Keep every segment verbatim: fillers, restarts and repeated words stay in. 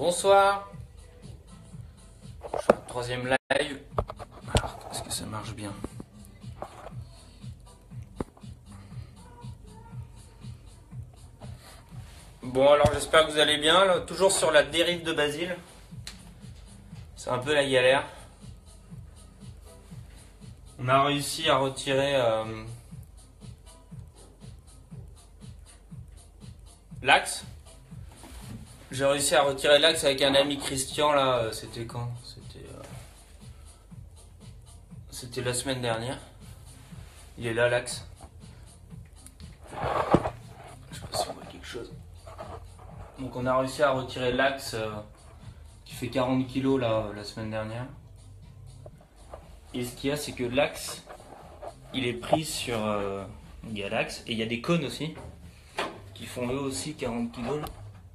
Bonsoir. Je fais un troisième live. Alors, est-ce que ça marche bien? Bon, alors j'espère que vous allez bien. Là, toujours sur la dérive de Basile. C'est un peu la galère. On a réussi à retirer euh, l'axe. J'ai réussi à retirer l'axe avec un ami Christian là. C'était quand? C'était euh, c'était la semaine dernière. Il est là l'axe. Je sais pas si on voit quelque chose. Donc on a réussi à retirer l'axe euh, qui fait quarante kilos là la semaine dernière. Et ce qu'il y a, c'est que l'axe, il est pris sur euh, il y a l'axe et il y a des cônes aussi qui font eux aussi quarante kilos.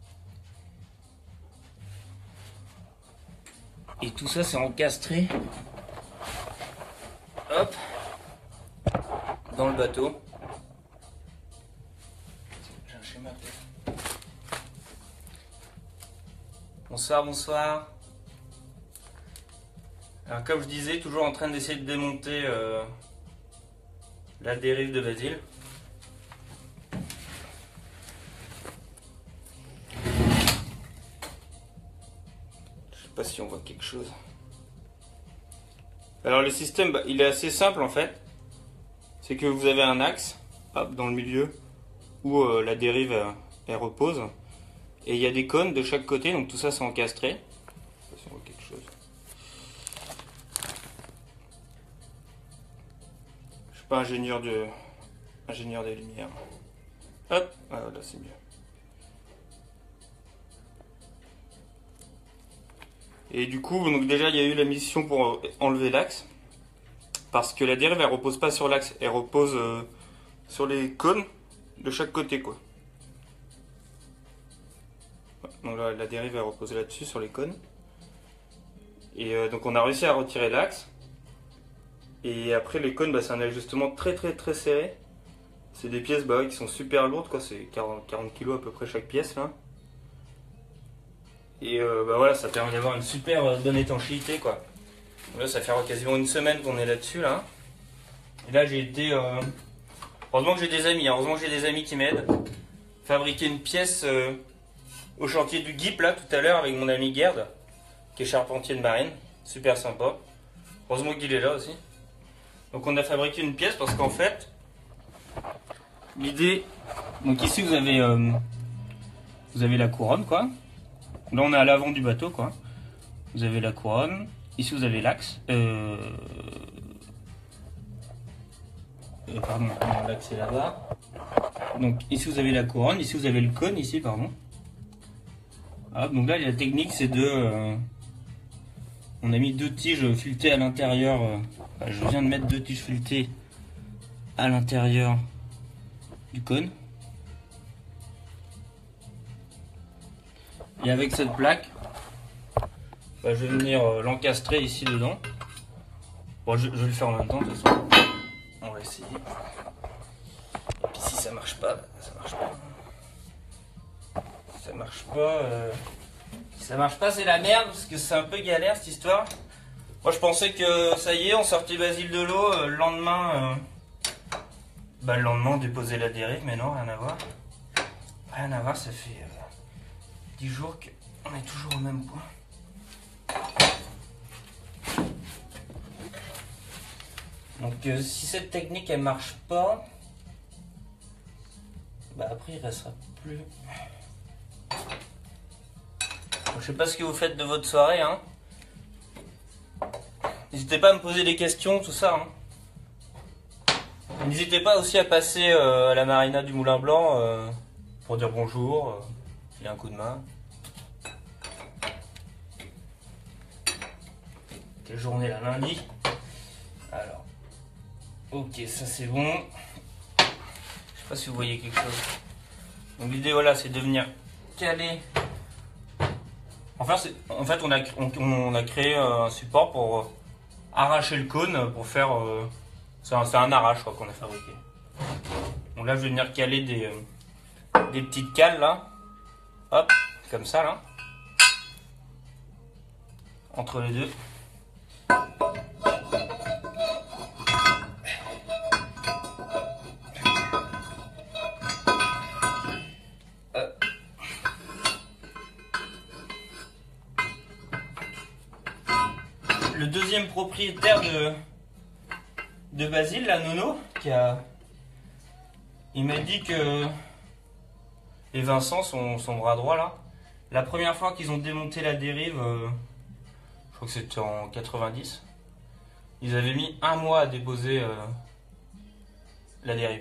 Et tout ça, c'est encastré, hop, dans le bateau. J'ai un schéma peut-être. Bonsoir, bonsoir. Alors comme je disais, toujours en train d'essayer de démonter euh, la dérive de Basile. Je sais pas si on voit quelque chose. Alors le système, bah, il est assez simple en fait. C'est que vous avez un axe, hop, dans le milieu, où euh, la dérive euh, elle repose. Et il y a des cônes de chaque côté, donc tout ça c'est encastré. Je sais pas si on voit quelque chose. Je suis pas ingénieur de ingénieur des lumières. Hop, ah, là c'est mieux. Et du coup, donc déjà il y a eu la mission pour enlever l'axe. Parce que la dérive elle repose pas sur l'axe, elle repose euh, sur les cônes de chaque côté quoi. Donc là, la dérive elle repose là-dessus sur les cônes. Et euh, donc on a réussi à retirer l'axe. Et après les cônes, bah, c'est un ajustement très très très serré. C'est des pièces bah, qui sont super lourdes quoi, c'est quarante, quarante kilos à peu près chaque pièce là. Et euh, bah voilà, ça permet d'avoir une super euh, bonne étanchéité quoi. Donc là ça fait quasiment une semaine qu'on est là-dessus là. Et là j'ai été... Euh... Heureusement que j'ai des amis, hein. Heureusement que j'ai des amis qui m'aident. Fabriquer une pièce euh, au chantier du Guip là tout à l'heure avec mon ami Gerd, qui est charpentier de marine, super sympa. Heureusement qu'il est là aussi. Donc on a fabriqué une pièce parce qu'en fait, l'idée, donc ici vous avez, euh, vous avez la couronne quoi. Là on est à l'avant du bateau quoi. Vous avez la couronne, ici vous avez l'axe. Euh... Euh, pardon, l'axe est là-bas. Donc ici vous avez la couronne, ici vous avez le cône ici pardon. Hop, donc là la technique c'est de, euh, on a mis deux tiges filetées à l'intérieur. Euh, enfin, je viens de mettre deux tiges filetées à l'intérieur du cône. Et avec cette plaque, bah, je vais venir euh, l'encastrer ici dedans. Bon, je, je vais le faire en même temps de toute façon. On va essayer. Et puis si ça marche pas, ça marche pas. Si ça marche pas, euh, si ça marche pas, c'est la merde parce que c'est un peu galère cette histoire. Moi je pensais que ça y est, on sortait Basile de l'eau, euh, le lendemain, euh, bah le lendemain on déposait la dérive, mais non, rien à voir. Rien à voir, ça fait euh, dix jours qu'on est toujours au même point. Donc euh, si cette technique elle marche pas, bah après il restera plus. Je sais pas ce que vous faites de votre soirée, hein. N'hésitez pas à me poser des questions, tout ça. Hein. N'hésitez pas aussi à passer euh, à la marina du Moulin Blanc euh, pour dire bonjour, euh, filer un coup de main. Quelle journée là, lundi. Alors, ok, ça c'est bon. Je sais pas si vous voyez quelque chose. Donc l'idée voilà, c'est de venir caler. Enfin, en fait, on a, on, on a créé un support pour euh, arracher le cône, pour faire... Euh, c'est un, un arrache qu'on a fabriqué. Donc là, je vais venir caler des, euh, des petites cales là. Hop, comme ça là. entre les deux. Le deuxième propriétaire de, de Basile, la Nono, qui a, il m'a dit que, et Vincent, son, son bras droit là, la première fois qu'ils ont démonté la dérive, euh, je crois que c'était en quatre-vingt-dix, ils avaient mis un mois à déposer euh, la dérive.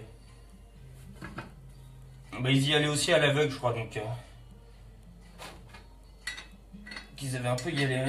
Bah, ils y allaient aussi à l'aveugle, je crois, donc euh, qu'ils avaient un peu galéré.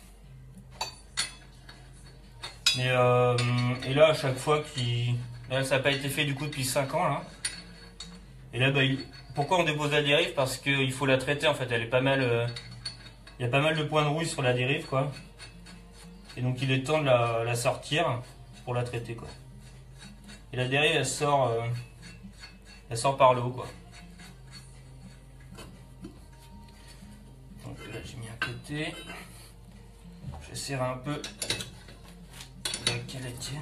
Et, euh, et là, à chaque fois qu'il... Là, ça n'a pas été fait du coup depuis cinq ans là. Et là, bah, il... pourquoi on dépose la dérive? Parce qu'il faut la traiter en fait. Elle est pas mal. Euh... Il y a pas mal de points de rouille sur la dérive quoi. Et donc il est temps de la, la sortir pour la traiter quoi. Et la dérive elle sort, euh... elle sort par le haut quoi. Donc là j'ai mis à côté. Je vais serrer un peu. Qu'elle tienne.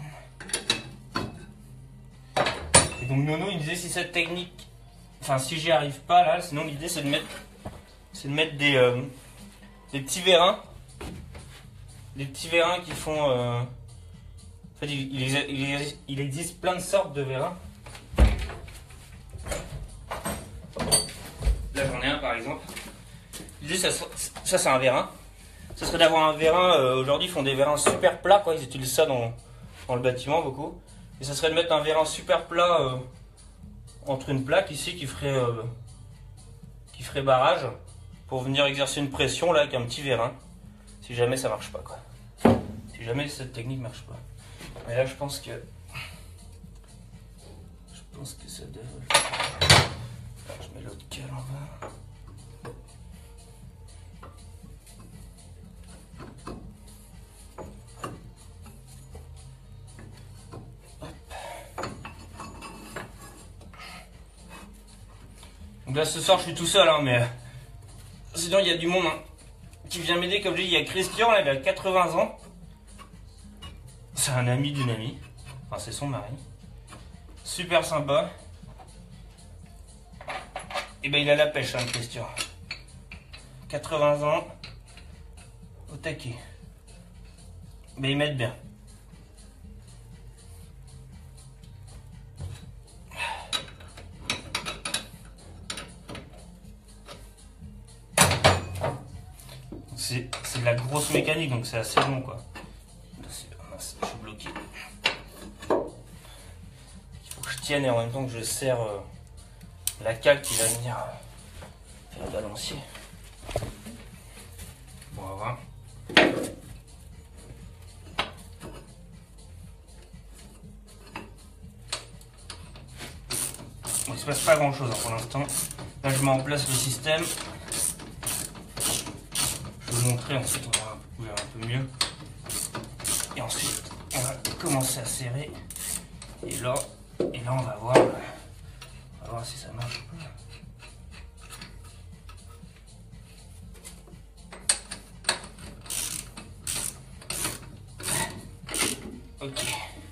Et donc Nono il me disait si cette technique, enfin si j'y arrive pas là, sinon l'idée c'est de mettre, c'est de mettre des, euh, des petits vérins, des petits vérins qui font, euh, en fait il, il, il, il existe plein de sortes de vérins. Là j'en ai un par exemple. L'idée ça, ça c'est un vérin. Ce serait d'avoir un vérin, euh, aujourd'hui ils font des vérins super plats, quoi. Ils utilisent ça dans, dans le bâtiment beaucoup. Et ça serait de mettre un vérin super plat euh, entre une plaque ici qui ferait, euh, qui ferait barrage pour venir exercer une pression là avec un petit vérin. Si jamais ça marche pas quoi. Si jamais cette technique marche pas. Mais là je pense que... Je pense que ça devrait le faire. Là, je mets l'autre cale en bas. Donc là ce soir je suis tout seul hein, mais sinon il y a du monde hein, qui vient m'aider. Comme je dis, il y a Christian là, il a quatre-vingts ans. C'est un ami d'une amie. Enfin c'est son mari. Super sympa. Et ben il a la pêche hein, Christian. quatre-vingts ans. Au taquet. Mais il m'aide bien. C'est de la grosse mécanique, donc c'est assez long quoi. Là, je suis bloqué. Il faut que je tienne et en même temps que je serre euh, la cale qui va venir euh, faire le balancier. Bon, on va voir. Bon, il se passe pas grand chose hein, pour l'instant. Là je mets en place le système. Je vais vous montrer, ensuite on va ouvrir un peu mieux. Et ensuite on va commencer à serrer. Et là, et là on va voir, on va voir si ça marche ou pas. Ok.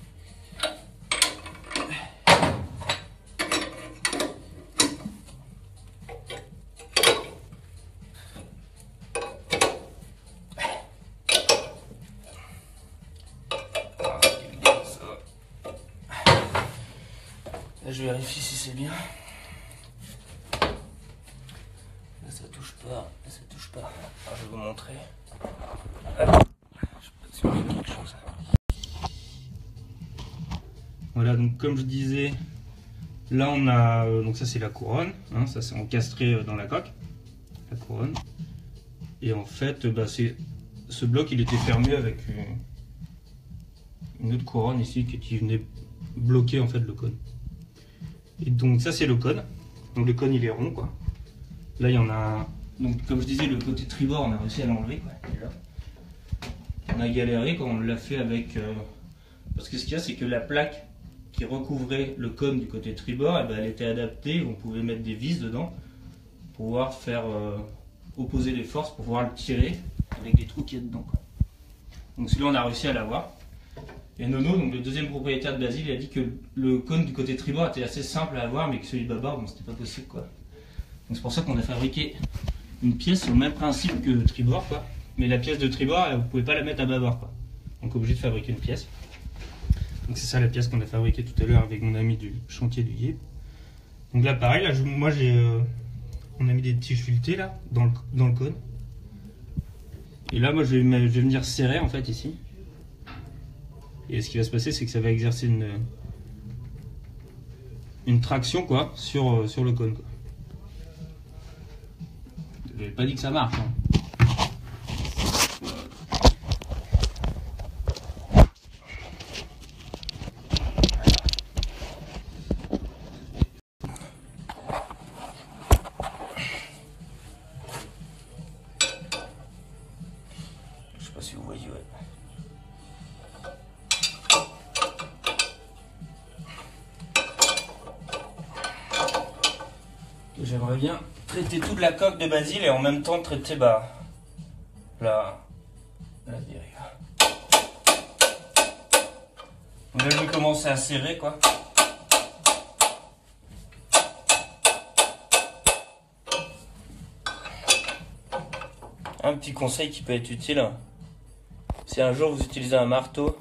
Là, je vérifie si c'est bien. Là, ça touche pas. Là, ça touche pas. Alors, je vais vous montrer. Hop. Je sais pas si on fait quelque chose. Voilà, donc comme je disais, là on a, donc ça c'est la couronne, hein, ça c'est encastré dans la coque, la couronne. Et en fait, bah, c'est ce bloc il était fermé avec une, une autre couronne ici qui, qui venait bloquer en fait le cône. Et donc ça c'est le cône, donc le cône il est rond quoi. Là il y en a un, donc comme je disais le côté tribord on a réussi à l'enlever quoi. On a galéré quand on l'a fait avec, euh, parce que ce qu'il y a c'est que la plaque qui recouvrait le cône du côté tribord, eh ben, elle était adaptée, on pouvait mettre des vis dedans pour pouvoir faire euh, opposer les forces, pour pouvoir le tirer avec des trous qu'il y a dedans quoi. Donc celui-là on a réussi à l'avoir. Et Nono, donc le deuxième propriétaire de Basile, il a dit que le cône du côté tribord était assez simple à avoir, mais que celui de bâbord, bon, c'était pas possible quoi. Donc c'est pour ça qu'on a fabriqué une pièce sur le même principe que tribord quoi. Mais la pièce de tribord, vous pouvez pas la mettre à bâbord quoi. Donc obligé de fabriquer une pièce. Donc c'est ça la pièce qu'on a fabriquée tout à l'heure avec mon ami du chantier du Guide. Donc là pareil, là, je, moi j'ai, euh, on a mis des tiges filetées là dans le, dans le cône. Et là moi je vais, je vais venir serrer en fait ici. Et ce qui va se passer, c'est que ça va exercer une, une traction quoi, sur, sur le cône. Quoi. Je n'avais pas dit que ça marche. Hein. Je sais pas si vous voyez, ouais. J'aimerais bien traiter toute la coque de Basile et en même temps traiter bah, la, la dérive. Donc là je vais commencer à serrer quoi. Un petit conseil qui peut être utile, si un jour vous utilisez un marteau,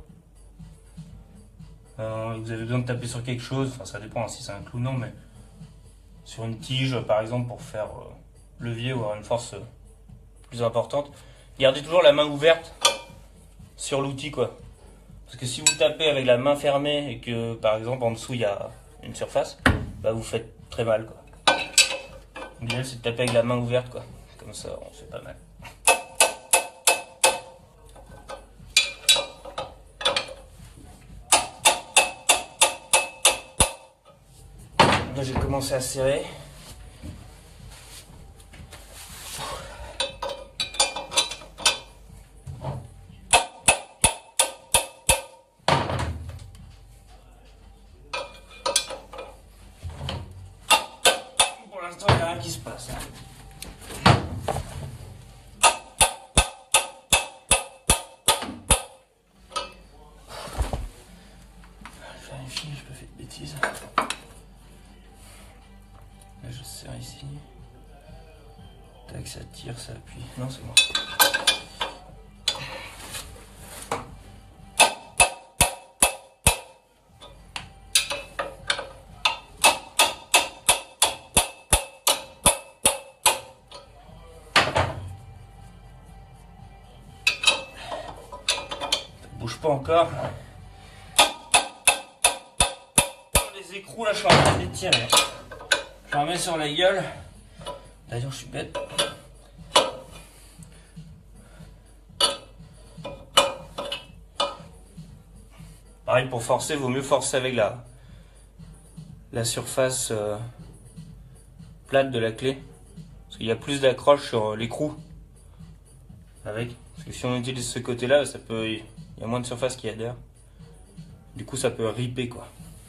euh, vous avez besoin de taper sur quelque chose, enfin ça dépend hein, si c'est un clou ou non, mais sur une tige par exemple pour faire euh, levier ou avoir une force euh, plus importante, gardez toujours la main ouverte sur l'outil quoi. Parce que si vous tapez avec la main fermée et que par exemple en dessous il y a une surface, bah vous faites très mal quoi. L'idéal c'est de taper avec la main ouverte quoi, comme ça on fait pas mal. Là j'ai commencé à serrer. Pour l'instant il n'y a rien qui se passe. Je vérifie, j'ai pas fait de bêtises. Là je serre ici. Tac, ça tire, ça appuie. Non, c'est bon. Ça bouge pas encore. Les écrous là, je suis en train de les tirer. Je la remets sur la gueule. D'ailleurs, je suis bête. Pareil, pour forcer, il vaut mieux forcer avec la, la surface euh, plate de la clé. Parce qu'il y a plus d'accroche sur l'écrou. Avec. Parce que si on utilise ce côté-là, ça peut, il y a moins de surface qui adhère. Du coup, ça peut ripper quoi.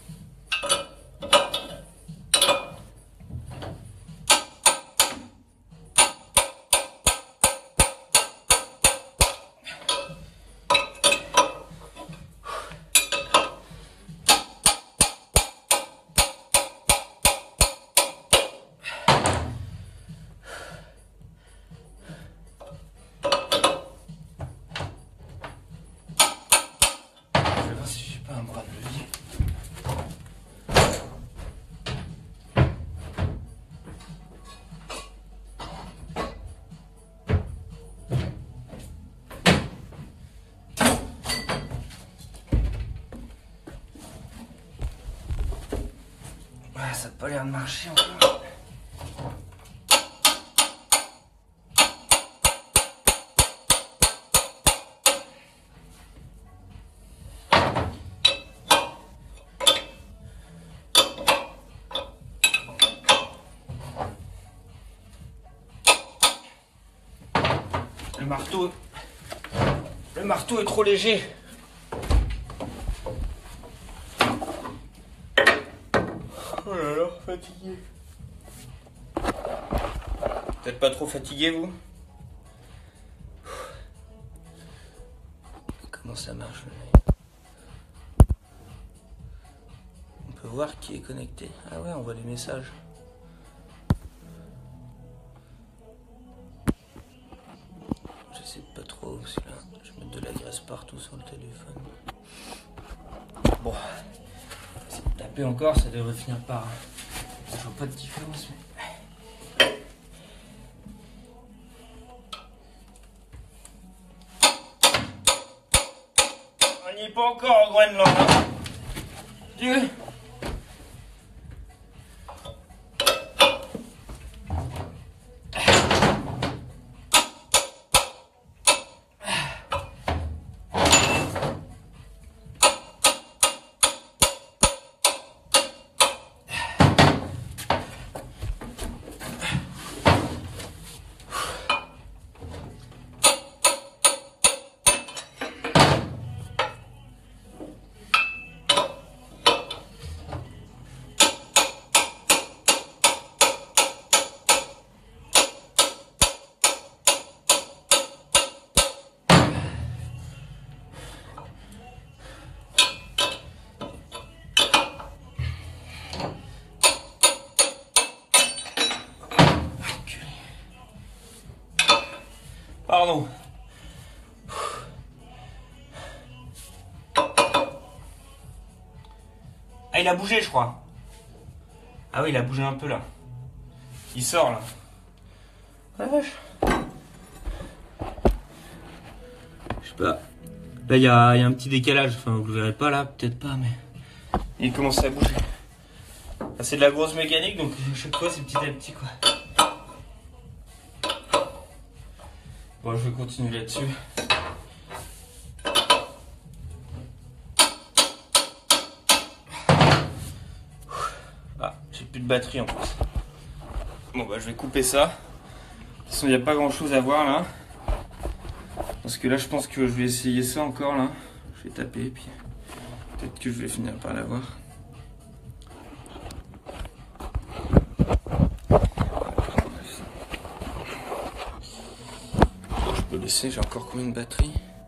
Ça n'a pas l'air de marcher encore. Le marteau, le marteau est trop léger. Oh là là, fatigué. Peut-être pas trop fatigué vous? comment ça marche. On peut voir qui est connecté. Ah ouais, on voit les messages. Je sais pas trop celui-là. Je vais mettre de la graisse partout sur le téléphone. Bon, si vous tapez encore, ça devrait finir par. Je vois pas de différence. Mais... On n'y est pas encore au Groenland. Hein. Dieu. Pardon. Ah, il a bougé, je crois. Ah oui, il a bougé un peu là. Il sort là. Ah la vache. Je sais pas. Là, il y a, y a un petit décalage. Enfin, vous le verrez pas là, peut-être pas, mais il commence à bouger. Ah, c'est de la grosse mécanique, donc à chaque fois, c'est petit à petit quoi. Bon, je vais continuer là-dessus. Ah, j'ai plus de batterie en plus. Bon, bah, je vais couper ça. De toute façon, il n'y a pas grand-chose à voir là. Parce que là, je pense que je vais essayer ça encore là. Je vais taper, puis peut-être que je vais finir par l'avoir. Je peux laisser, j'ai encore combien de batterie?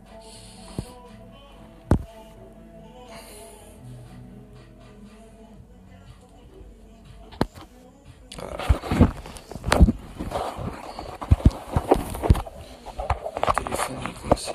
Voilà. Le téléphone est coincé.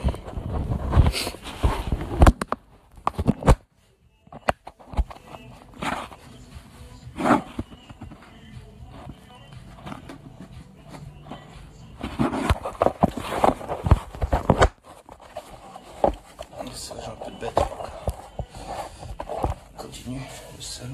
Ça, j'ai un peu de batterie encore. On continue, le salaud.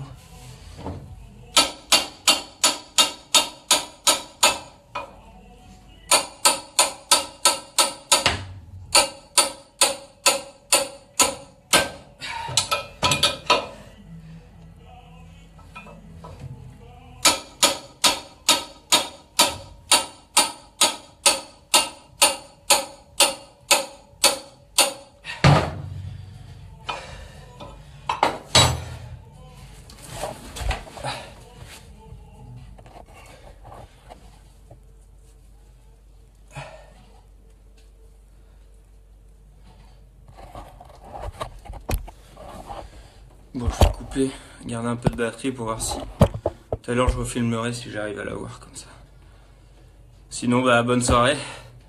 Bon, je vais couper, garder un peu de batterie pour voir si... Tout à l'heure, je refilmerai si j'arrive à la voir comme ça. Sinon, bah, bonne soirée.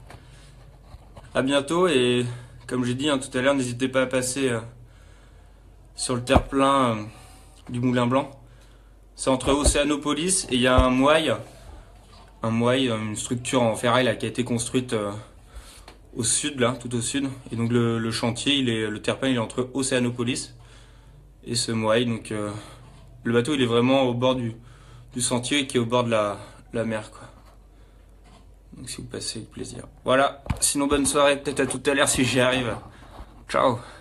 À bientôt et comme j'ai dit hein, tout à l'heure, n'hésitez pas à passer euh, sur le terre-plein euh, du Moulin Blanc. C'est entre Océanopolis et il y a un moai, un moai, une structure en ferraille là, qui a été construite euh, au sud, là, tout au sud. Et donc le, le chantier, il est, le terre-plein, il est entre Océanopolis et ce moai. Donc euh, le bateau, il est vraiment au bord du, du sentier qui est au bord de la, la mer, quoi. Donc si vous passez, le plaisir. Voilà, sinon bonne soirée, peut-être à tout à l'heure si j'y arrive. Ciao.